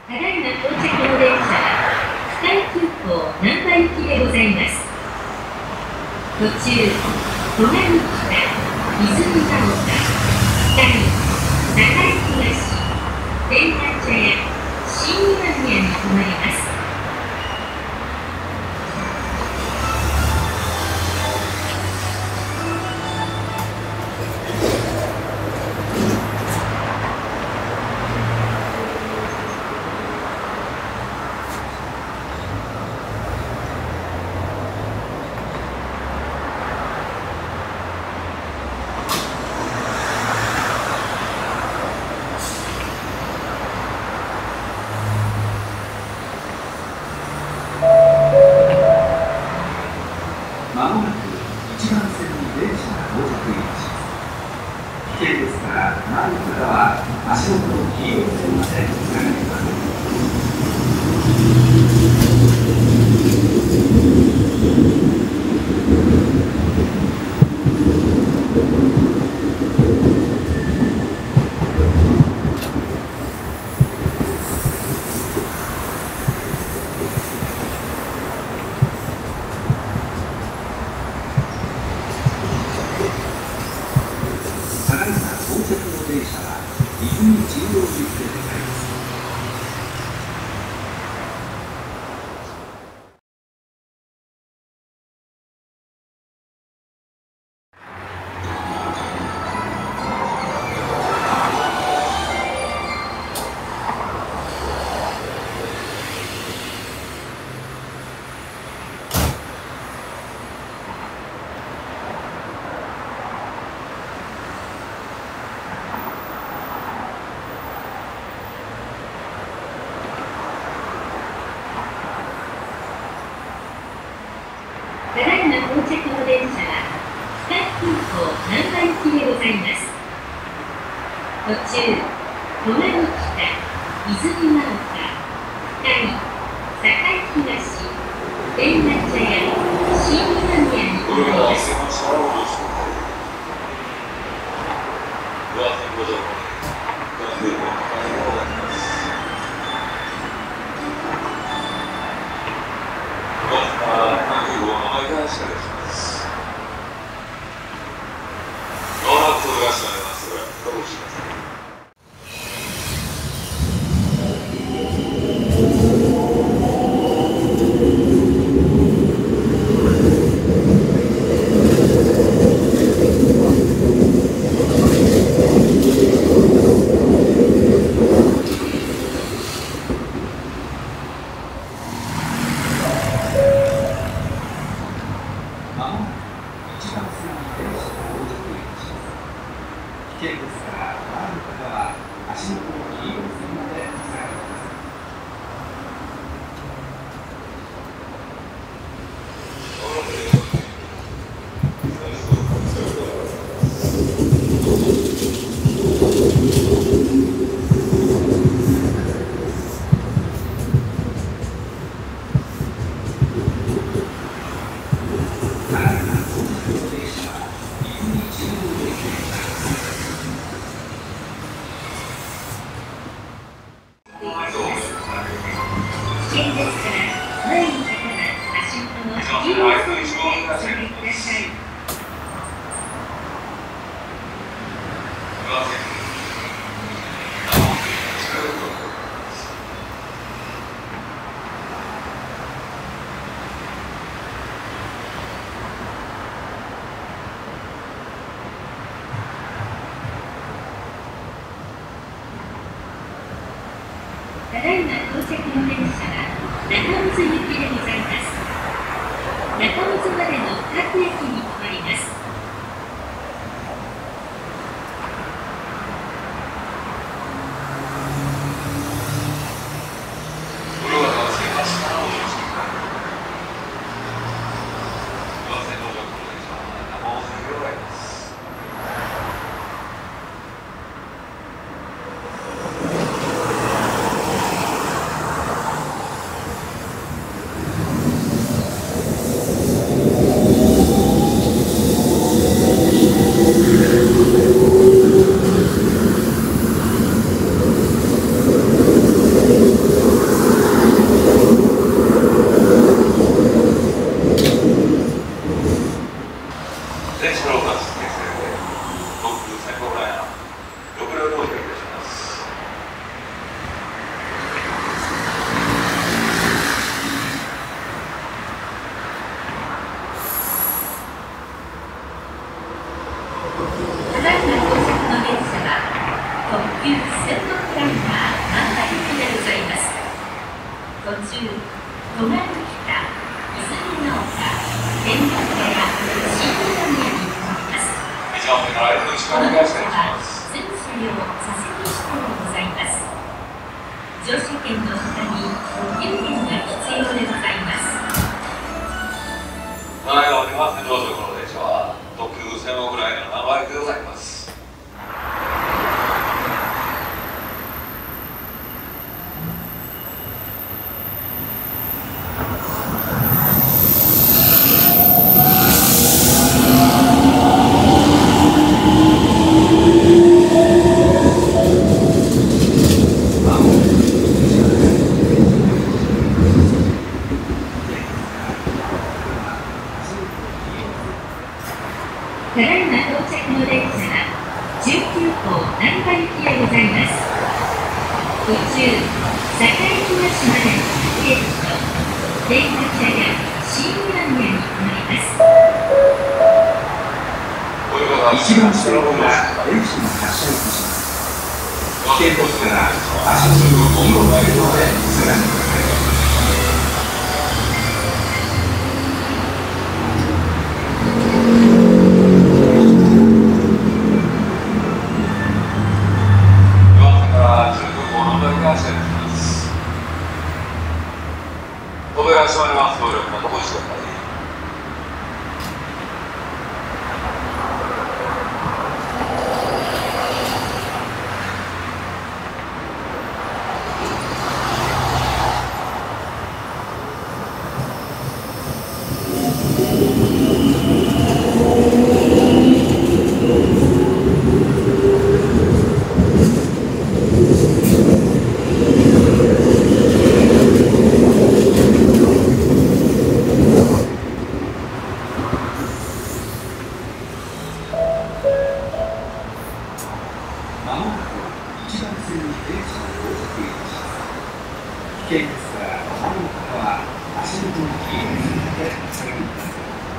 ただいま到着の電車はスカイ急行難波行きでございます。途中、隣北、泉ヶ丘、北に、栄東、天下茶屋、新今宮に停まります。 まもなく1番線に電車が到着いたします。危険ですから前の方は足元の黄色い線まで下がります。ただいま到着の電車は泉中央行きでございます。 ただいま到着の電車はスカイ急行難波行きでございます。途中、隣北、泉ヶ丘、北に、栄東、天下茶屋、新今宮に停まります。 まもなく1番線に電車が到着いたします。危険ですから前の方は足元の黄色い線まで下がります。ただいま到着の電車は泉中央行きでございます。 危険ですから前の方は足元の黄色い線までお下がりください。ただいま到着の電車は中水行きでございます。中水までの各駅に停まります。 中、隣北、泉ヶ丘、天満屋や新宮に停まります。 一番目の間の時間に出していきます。 全車両座席指定でございます。乗車券の他に入券が必要でございます。 前側には乗車この電車は特急専門ぐらいの名前でございます。 ただいま到着の電車は19号難波行きでございます。途中、堺東までのゲートと天満屋や新宮に停まります。 一番下から電車の発車いたします。危険ですから足元の黄色の映像で進めてください。 扉閉まります。ご協力のところにしてください。 まもなく一番線に電車が到着いたします。危険ですからお降りの方は足元に気をつけてお下がりください。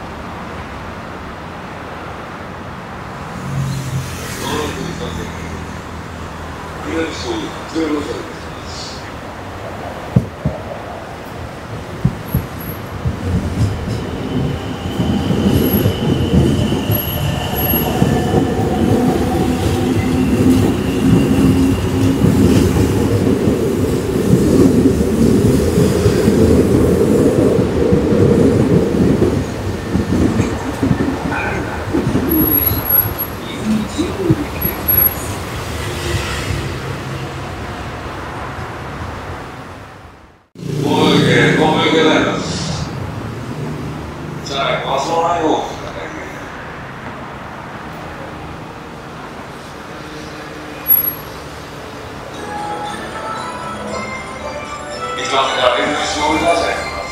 一番手からL字を折り出しています。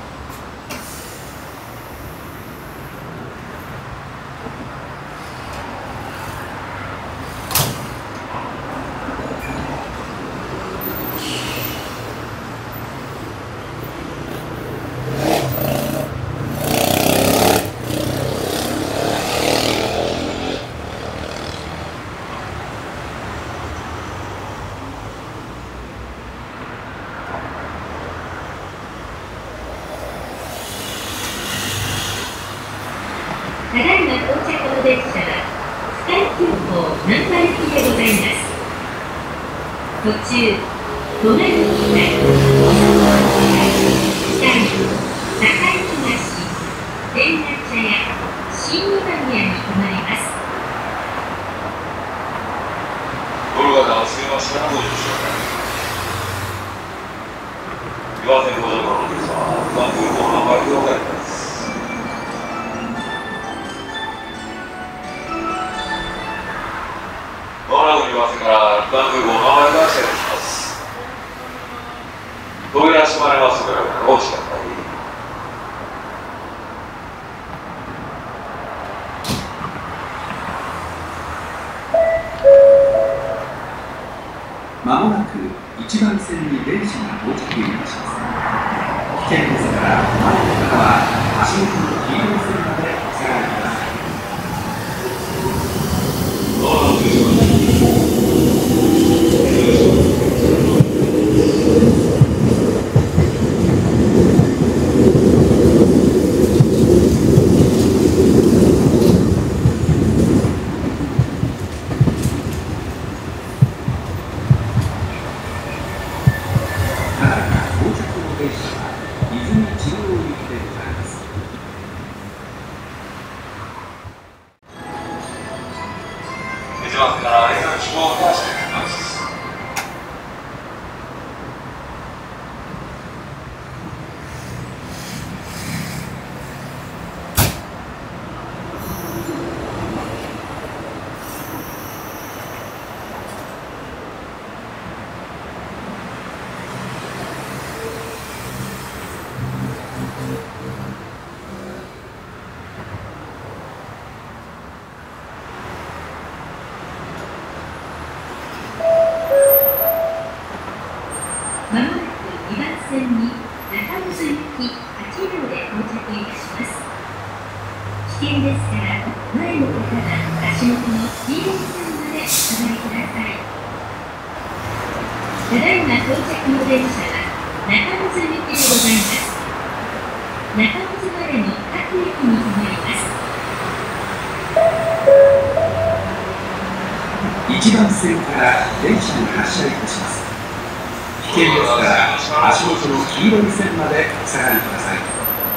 ただいま到着の電車はスカイ急行難波行きでございます。途中、隣北、北に堺東、天満屋や新今宮に停まります。 夜方はすみません、どうでしょうか。岩手のご乗車のですが、番組の名前でございます。まもなく岩手から番組の名前が失礼します。扉閉まりますので、お待ちください。 まもなく一番線に電車が到着いたします。危険ですから前の方は足元の黄色い線までお下がりください。 ただいま到着の電車は泉中央行きでございます。 一番線から連絡希望を出しています。 まもなく2番線に中本行き8両で到着いたします。危険ですから前の方は足元の黄色い線までお下がりください。ただいま到着の電車は中本行きでございます。中本までの各駅に停まります。 1番線から電車が発車いたします。危険ですから足元の黄色い線までお下がりください。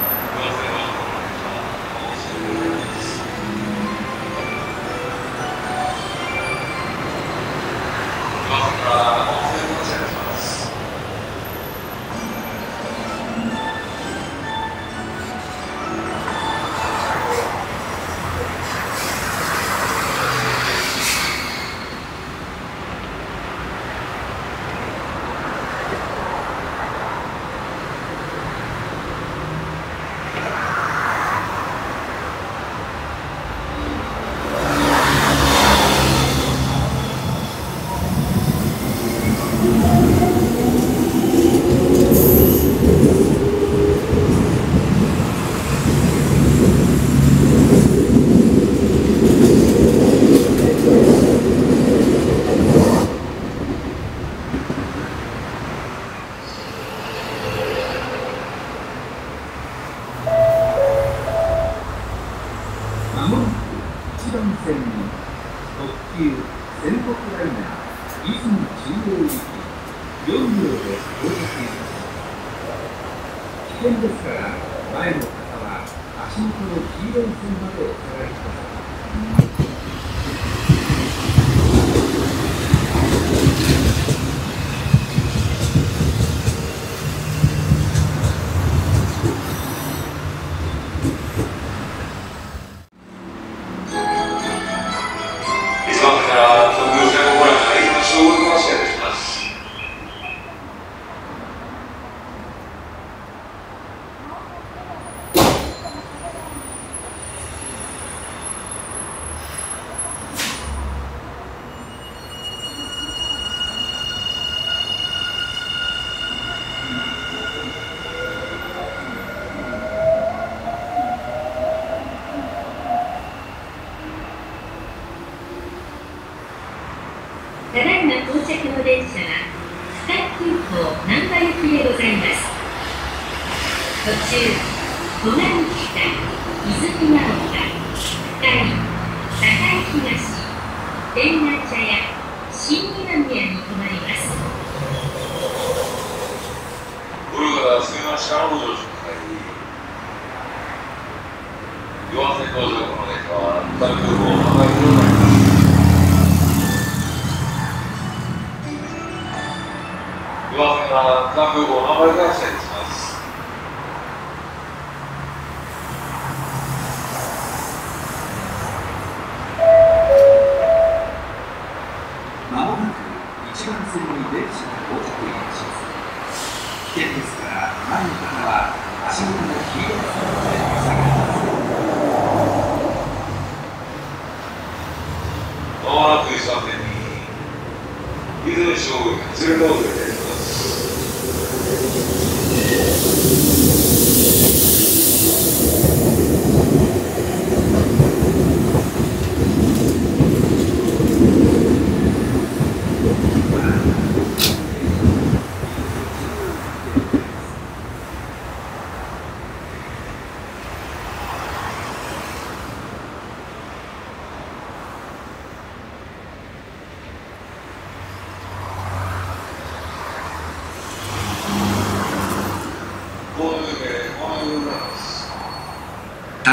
まもなく1番線に特急仙北ライナー泉中央行き4両で到着いたします。危険ですから前の方は足元の黄色い線までお下がりください。 ただいま到着の電車は深井空港難波行きでございます。途中、隣北、泉ヶ丘、深井、栄東、天満茶屋、新今宮に停まります。 これからすみません、ご乗車ください。4番線到着の電車は深井空港難波行きでございます。4番線は深井空港難波行きで発車いたします。 まもなく1番線に電車が到着いたします。危険ですから前の方は足元の黄色い線までお下がりください。 まもなく1番線に泉中央行き鶴ヶ丘でございます。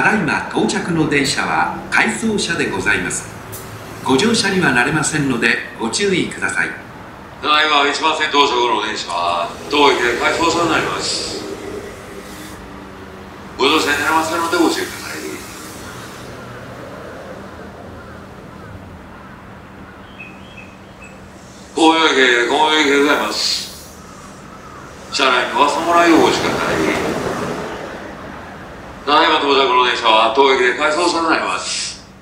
だいま到着の電車は回送車でございます。ご乗車にはなれませんのでご注意ください。 ただいま1番線到着の電車は当駅で回送車になります。ご乗車になれませんのでご注意ください。紅葉駅でございます。車内には侍をお待ちください。ただいま到着の電車は当駅で回送車になります。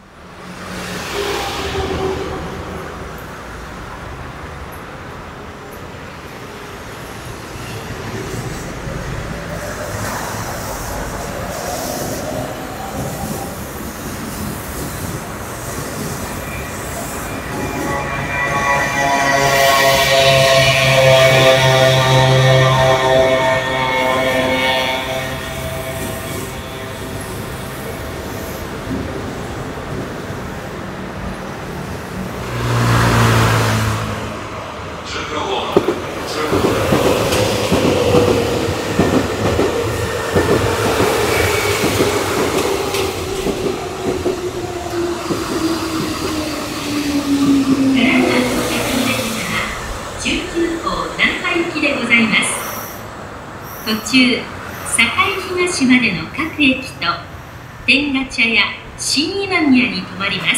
途中、堺東までの各駅と天下茶屋新今宮に停まります。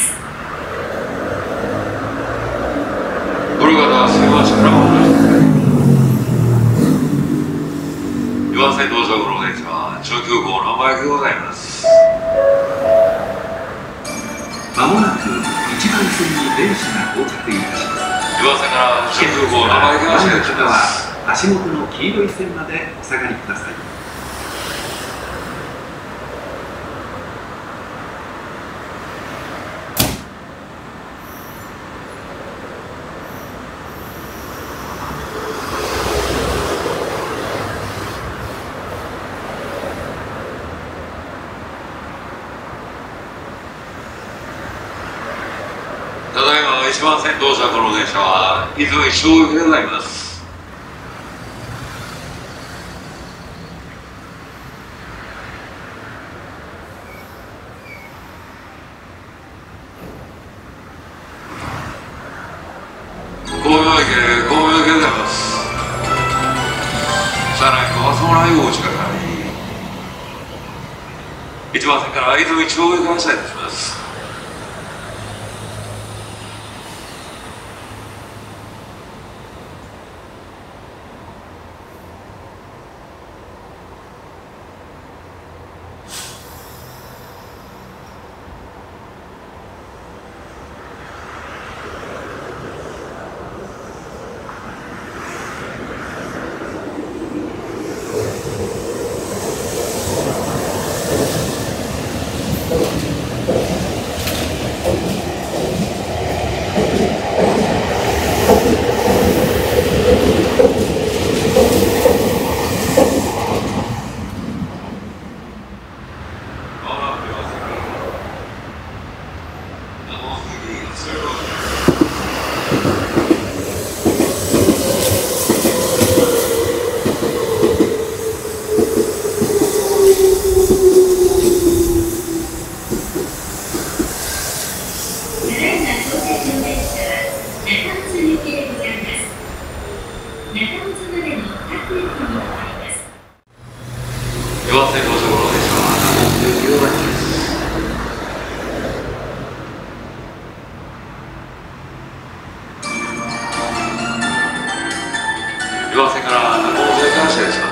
これから新橋からお願いします。岩瀬到着の電車は中急行の前駅でございます。 まもなく1番線に電車が到着いたします。 岩瀬から中急行の前駅が始発します。 足元の黄色い線までお下がりください。 ただいま1番線到着の電車は伊豆一生駅でございます。紅葉駅でございます。車内には侍をお待ちください。1番線から伊豆一生駅が発車いたします。岩瀬到着の電車は79番です。岩瀬から中本駅が発車します。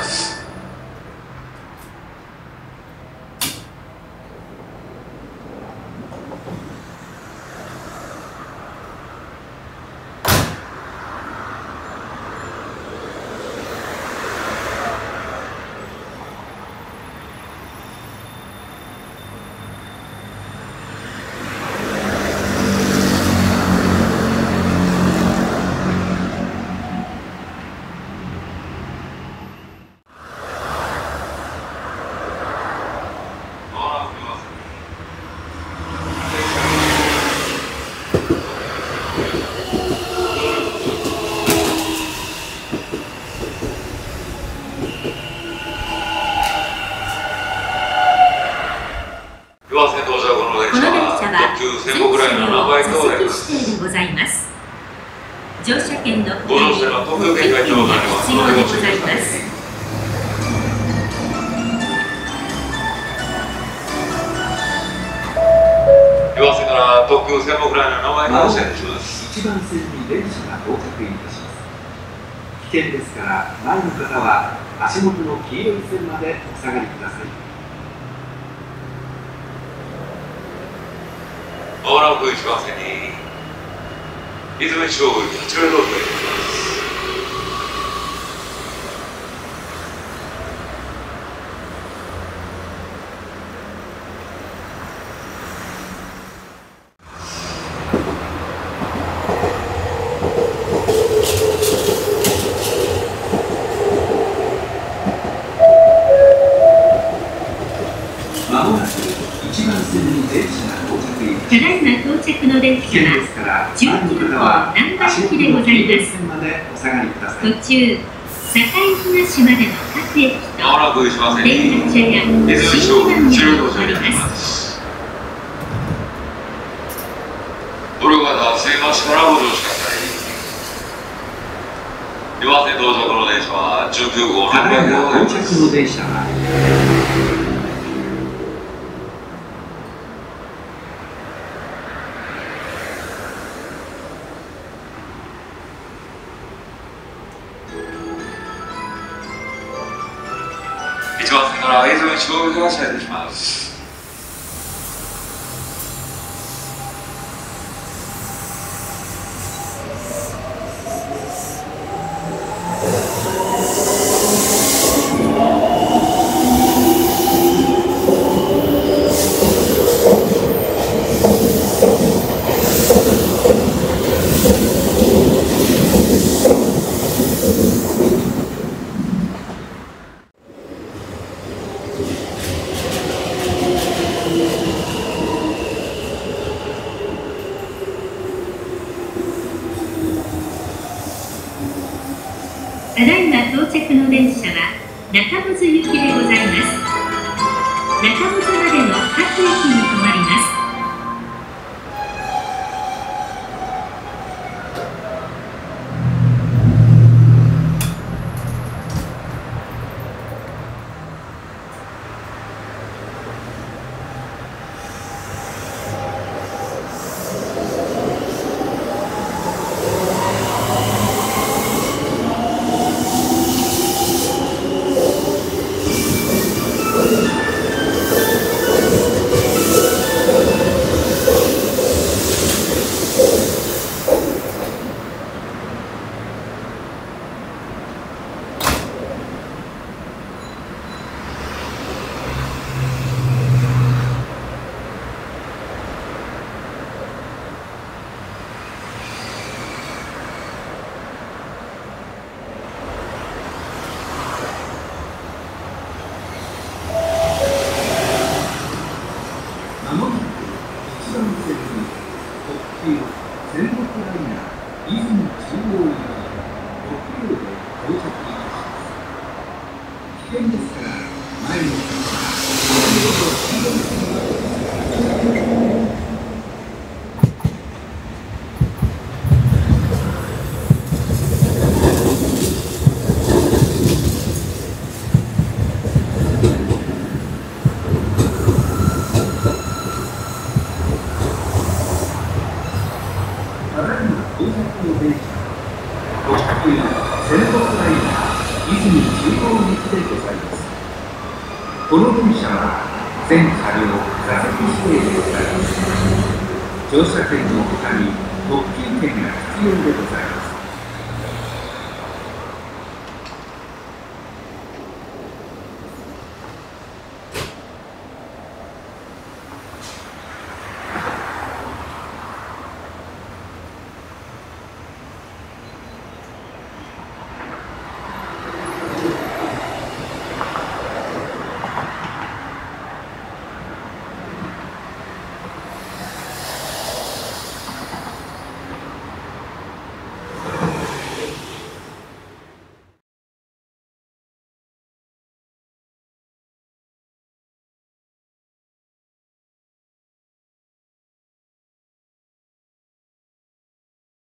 専目ライナーナンバー8でございま座席指定でございます。乗車券のご乗車は東京圏外となります。 必要でございます。 岩瀬から特急専目ライナーナンバー8を発車します。 1番線に電車が到着いたします。危険ですから前の方は足元の黄色い線までお下がりください。 まもなく1番線に泉中央行き8名ロードでございます。 まもなく1番線に電車が到着いたします。 ただいま到着の電危車は険ですから 19 前号の方は難波足行きで元の黄ございます。 色い線までお下がりください。 途中、堺東までの各駅とまもなく1番線に連絡車や泉中新央番に行き8名ロードおりになりま。 ますす。どれかがすいませんからご乗車ください。岩瀬到着の電車は19号たナンバーだいま 8でございます。 到着の電車は 1番線から泉中央行きが発車します。 ただいま到着の電車は中本行きでございます。中本までの各駅に停まります。 まもなく1番線に特急仙北ライナー泉中央行き6両で到着いたします。危険ですから前の方は足元の黄色い線までお下がりください。ただいま到着の電車特急仙北ライナー泉中央行きでございます。この電車は全車両座席指定でございます。乗車券のほかに特急券が必要でございます。